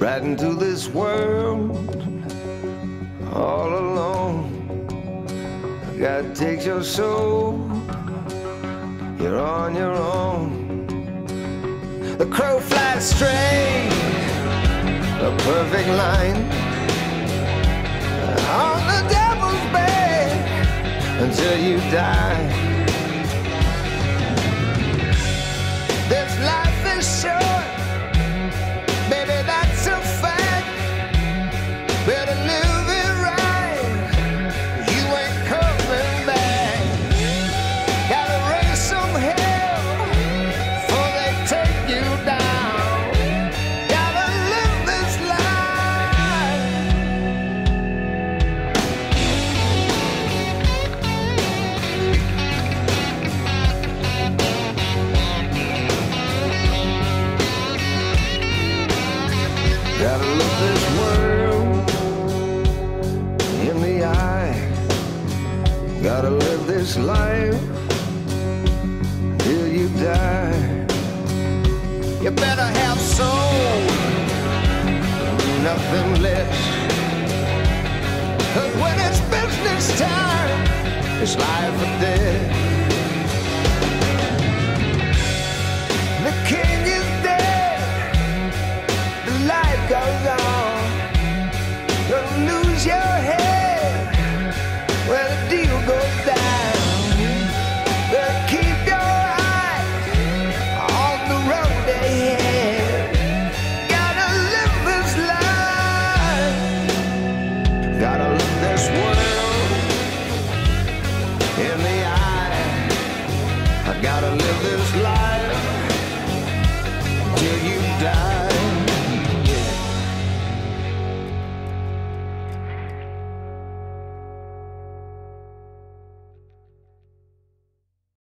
right into this world all alone. God takes your soul, you're on your own. The crow flies straight, a perfect line, on the devil's back until you die. This life is short, baby, that's a fact. Better live it right, you ain't coming back. Gotta raise some hell before they take you down. Gotta live this life. Gotta look this world in the eye. Gotta live this life till you die. You better have soul, nothing less. 'Cause when it's business time, it's life or death. The king is dead, the life goes on. Don't lose your head when the deal goes down. But keep your eyes on the road ahead. Gotta live this life. Gotta look this world in the eye. I gotta live this life till you die.